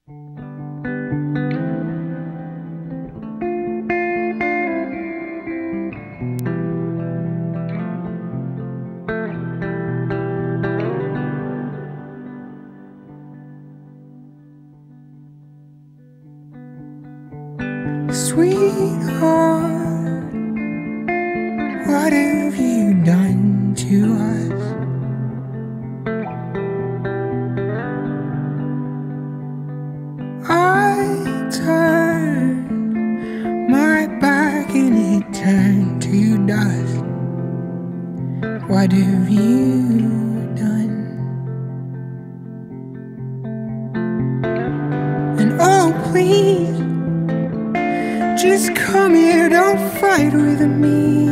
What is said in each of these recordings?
Sweetheart, what have you done to us? I turned my back and it turned to dust. What have you done? And oh please, just come here, don't fight with me.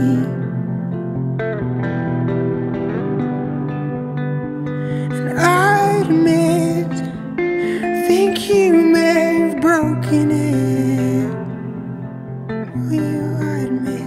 And I admit, think you may have broken it. Will you admit?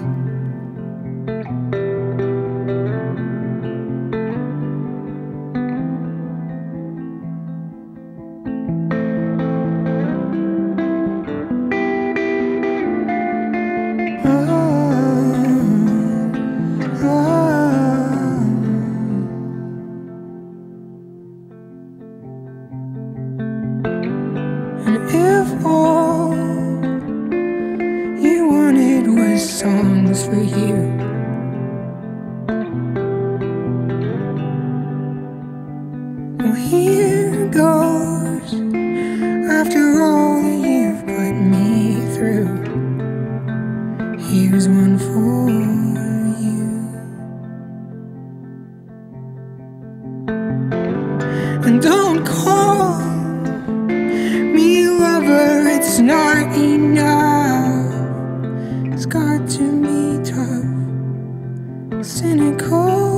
And if all you wanted was songs for you, well, here goes. After all that you've put me through, here's one for you. And don't call me lover, it's not enough. It's got to be tough, cynical.